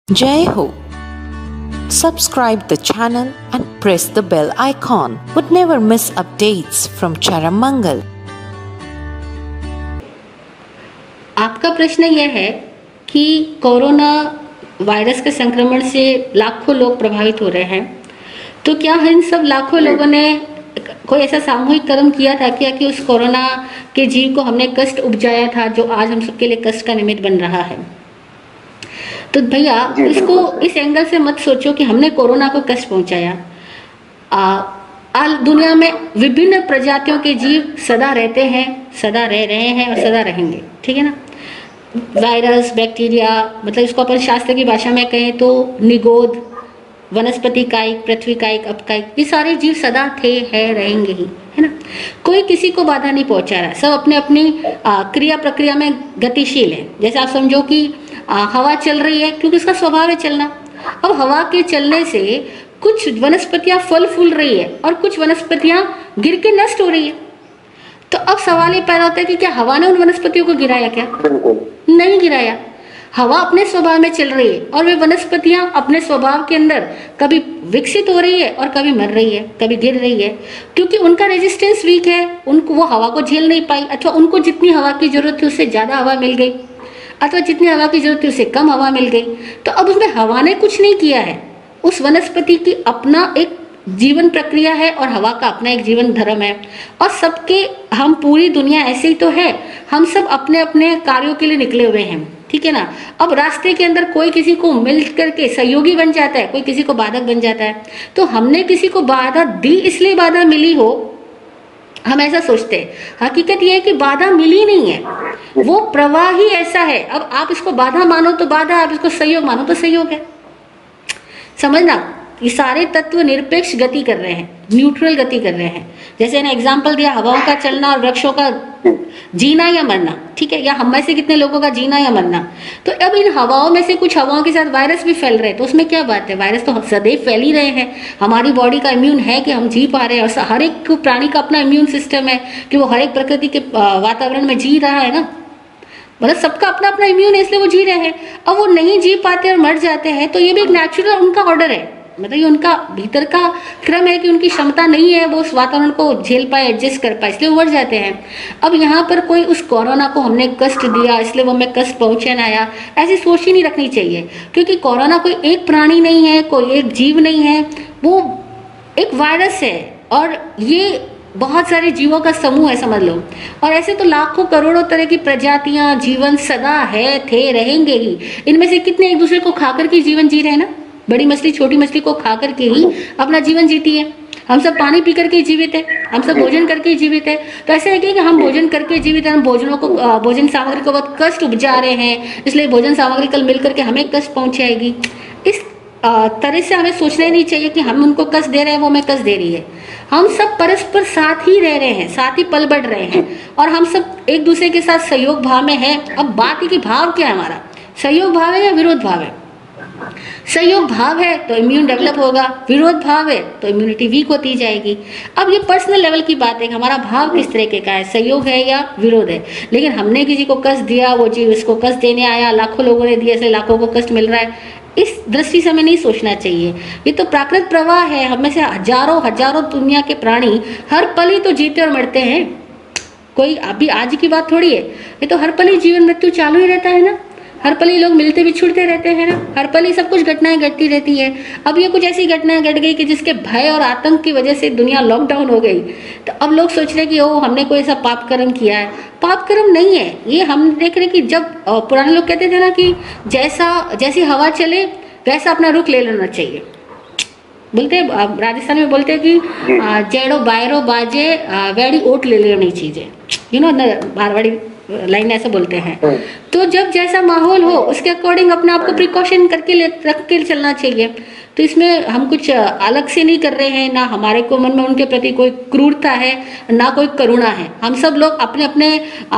Jai Ho! Subscribe the channel and press the bell icon. Would never miss updates from Charamangal. आपका प्रश्न यह है कि corona virus के संक्रमण से लाखों लोग प्रभावित हो रहे हैं, तो क्या इन सब लाखों लोगों ने कोई ऐसा सामूहिक कर्म किया था क्या कि उस कोरोना के जीव को हमने कष्ट उपजाया था जो आज हम सबके लिए कष्ट का निमित्त बन रहा है? तो भैया इसको इस एंगल से मत सोचो कि हमने कोरोना को कष्ट पहुंचाया। दुनिया में विभिन्न प्रजातियों के जीव सदा रहते हैं, सदा रह रहे हैं और सदा रहेंगे, ठीक है ना। वायरस, बैक्टीरिया, मतलब इसको अपन शास्त्र की भाषा में कहें तो निगोद, वनस्पति कायिक, पृथ्वी कायिक, अपकायिक, ये सारे जीव सदा थे, है, रहेंगे ही, है ना। कोई किसी को बाधा नहीं पहुंचा रहा, सब अपने अपनी क्रिया प्रक्रिया में गतिशील है। जैसे आप समझो कि हवा चल रही है क्योंकि उसका स्वभाव है चलना। अब हवा के चलने से कुछ वनस्पतियां फल फूल रही है और कुछ वनस्पतियां गिर के नष्ट हो रही है। तो अब सवाल ये पैदा होता है कि क्या हवा ने उन वनस्पतियों को गिराया? क्या नहीं गिराया। हवा अपने स्वभाव में चल रही है और वे वनस्पतियां अपने स्वभाव के अंदर कभी विकसित हो रही है और कभी मर रही है, कभी गिर रही है, क्योंकि उनका रेजिस्टेंस वीक है। उनको वो हवा को झेल नहीं पाई, अथवा उनको जितनी हवा की जरूरत थी उससे ज्यादा हवा मिल गई, अथवा जितनी हवा की जरूरत थी उससे कम हवा मिल गई। तो अब उसमें हवा ने कुछ नहीं किया है, उस वनस्पति की अपना एक जीवन प्रक्रिया है और हवा का अपना एक जीवन धर्म है। और सबके, हम पूरी दुनिया ऐसे ही तो है, हम सब अपने अपने कार्यों के लिए निकले हुए हैं, ठीक है ना। अब रास्ते के अंदर कोई किसी को मिल करके सहयोगी बन जाता है, कोई किसी को बाधक बन जाता है। तो हमने किसी को बाधा दी इसलिए बाधा मिली हो, हम ऐसा सोचते हैं। हकीकत यह है कि बाधा मिली नहीं है, वो प्रवाह ही ऐसा है। अब आप इसको बाधा मानो तो बाधा, आप इसको सहयोग मानो तो सहयोग है। समझना, ये सारे तत्व निरपेक्ष गति कर रहे हैं, न्यूट्रल गति कर रहे हैं। जैसे मैंने एग्जाम्पल दिया हवाओं का चलना और वृक्षों का जीना या मरना, ठीक है, या हम में से कितने लोगों का जीना या मरना। तो अब इन हवाओं में से कुछ हवाओं के साथ वायरस भी फैल रहे हैं, तो उसमें क्या बात है? वायरस तो सदैव फैल ही रहे हैं। हमारी बॉडी का इम्यून है कि हम जी पा रहे हैं, और हर एक प्राणी का अपना इम्यून सिस्टम है कि वो हर एक प्रकृति के वातावरण में जी रहा है ना, मतलब सबका अपना अपना इम्यून है, इसलिए वो जी रहे हैं। अब वो नहीं जी पाते और मर जाते हैं, तो ये भी एक नेचुरल उनका ऑर्डर है, मतलब ये उनका भीतर का क्रम है कि उनकी क्षमता नहीं है वो उस वातावरण को झेल पाए, एडजस्ट कर पाए, इसलिए वो मर जाते हैं। अब यहाँ पर कोई उस कोरोना को हमने कष्ट दिया इसलिए वो हमें कष्ट पहुंचाया, ऐसी सोच ही नहीं रखनी चाहिए। क्योंकि कोरोना कोई एक प्राणी नहीं है, कोई एक जीव नहीं है, वो एक वायरस है और ये बहुत सारे जीवों का समूह है, समझ लो। और ऐसे तो लाखों करोड़ों तरह की प्रजातियां, जीवन सदा है, थे, रहेंगे ही। इनमें से कितने एक दूसरे को खाकर के जीवन जी रहे हैं ना। बड़ी मछली छोटी मछली को खा करके ही अपना जीवन जीती है। हम सब पानी पी करके जीवित है, हम सब भोजन करके जीवित है। तो ऐसा है कि हम भोजन करके जीवित है, हम भोजन सामग्री को बहुत कष्ट उपजा रहे हैं, इसलिए भोजन सामग्री कल मिल करके हमें कष्ट पहुंचाएगी। इस तरह से हमें सोचना ही नहीं चाहिए कि हम उनको कष्ट दे रहे हैं, वो हमें कष्ट दे रही है। हम सब परस्पर साथ ही रह रहे हैं, साथ ही पल बढ़ रहे हैं और हम सब एक दूसरे के साथ सहयोग भाव में है। अब बात है कि भाव क्या है हमारा, सहयोग भाव है या विरोध भाव है? सहयोग भाव है तो इम्यून डेवलप होगा, विरोध भाव है तो इम्यूनिटी वीक होती जाएगी। अब ये पर्सनल लेवल की बात है कि हमारा भाव किस तरीके का है, सहयोग है या विरोध है। लेकिन हमने किसी को कष्ट दिया, वो जीव इसको कष्ट देने आया, लाखों लोगों ने दिया, इसलिए लाखों को कष्ट मिल रहा है, इस दृष्टि से हमें नहीं सोचना चाहिए। ये तो प्राकृतिक प्रवाह है, हम में से हजारों हजारों दुनिया के प्राणी हर पल ही तो जीते और मरते हैं। कोई अभी आज की बात थोड़ी है, ये तो हर पल ही जीवन मृत्यु चालू ही रहता है ना। हर पल ही लोग मिलते बिछुड़ते रहते हैं ना, हर पल ही सब कुछ घटनाएं घटती रहती है। अब ये कुछ ऐसी घटनाएं घट गई कि जिसके भय और आतंक की वजह से दुनिया लॉकडाउन हो गई। तो अब लोग सोच रहे कि ओ हमने कोई ऐसा पाप कर्म किया है। पाप कर्म नहीं है ये। हम देख रहे कि जब पुराने लोग कहते थे ना कि जैसी हवा चले वैसा अपना रुख ले लेना चाहिए। बोलते राजस्थान में बोलते हैं कि जेड़ो बायरो बाजे वेड़ी ओट ले लेनी चीजें, यू नो, मारवाड़ी लाइन ऐसे बोलते हैं। तो जब जैसा माहौल हो उसके अकॉर्डिंग अपने आप को प्रिकॉशन करके रख के चलना चाहिए। तो इसमें हम कुछ अलग से नहीं कर रहे हैं, ना हमारे को मन में उनके प्रति कोई क्रूरता है, ना कोई करुणा है। हम सब लोग अपने अपने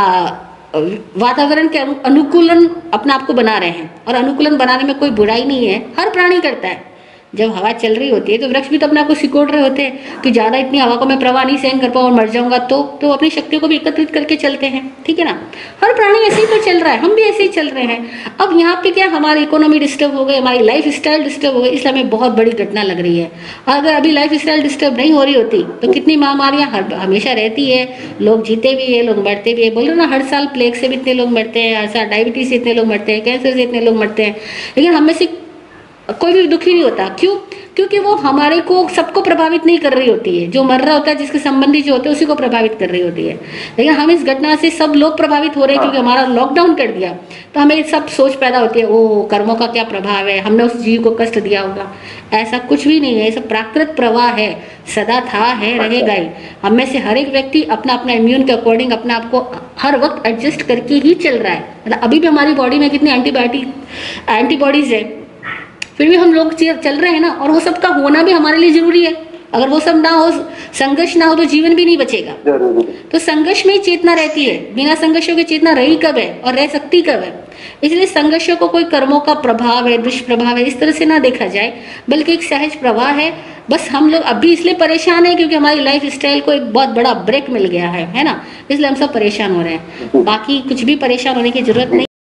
वातावरण के अनुकूलन अपने आप को बना रहे हैं और अनुकूलन बनाने में कोई बुराई नहीं है, हर प्राणी करता है। जब हवा चल रही होती है तो वृक्ष भी तो अपने आप को सिकोड़ रहे होते हैं कि ज़्यादा इतनी हवा को मैं प्रवाह नहीं सहन कर पाऊँ और मर जाऊंगा, तो अपनी शक्तियों को भी एकत्रित करके चलते हैं, ठीक है ना। हर प्राणी ऐसे ही तो चल रहा है, हम भी ऐसे ही चल रहे हैं। अब यहाँ पे क्या हमारी इकोनॉमी डिस्टर्ब हो गई, हमारी लाइफ स्टाइल डिस्टर्ब हो गई, इसलिए हमें बहुत बड़ी घटना लग रही है। अगर अभी लाइफ स्टाइल डिस्टर्ब नहीं हो रही होती तो कितनी महामारियाँ हमेशा रहती है, लोग जीते भी है, लोग मरते भी है। बोल रहे ना, हर साल प्लेग से भी इतने लोग मरते हैं, हर साल डायबिटीज से इतने लोग मरते हैं, कैंसर से इतने लोग मरते हैं, लेकिन हम में से कोई भी दुखी नहीं होता। क्यों? क्योंकि वो हमारे को सबको प्रभावित नहीं कर रही होती है। जो मर रहा होता है, जिसके संबंधी जो होते हैं, उसी को प्रभावित कर रही होती है। लेकिन हम इस घटना से सब लोग प्रभावित हो रहे हैं क्योंकि हमारा लॉकडाउन कर दिया, तो हमें सब सोच पैदा होती है, ओ कर्मों का क्या प्रभाव है, हमने उस जीव को कष्ट दिया होगा। ऐसा कुछ भी नहीं है, ये सब प्राकृतिक प्रवाह है, सदा था, है, रहेगा ही। हम में से हर एक व्यक्ति अपना अपना इम्यून के अकॉर्डिंग अपने आप को हर वक्त एडजस्ट करके ही चल रहा है। मतलब अभी भी हमारी बॉडी में कितनी एंटीबॉडीज है, फिर भी हम लोग चल रहे हैं ना। और वो सब का होना भी हमारे लिए जरूरी है। अगर वो सब ना हो, संघर्ष ना हो, तो जीवन भी नहीं बचेगा। तो संघर्ष में ही चेतना रहती है, बिना संघर्षों की चेतना रही कब है और रह सकती कब है। इसलिए संघर्षों को कोई कर्मों का प्रभाव है, दुष्प्रभाव है, इस तरह से ना देखा जाए, बल्कि एक सहज प्रवाह है। बस हम लोग अभी इसलिए परेशान है क्योंकि हमारी लाइफ स्टाइल को एक बहुत बड़ा ब्रेक मिल गया है ना, इसलिए हम सब परेशान हो रहे हैं। बाकी कुछ भी परेशान होने की जरूरत नहीं।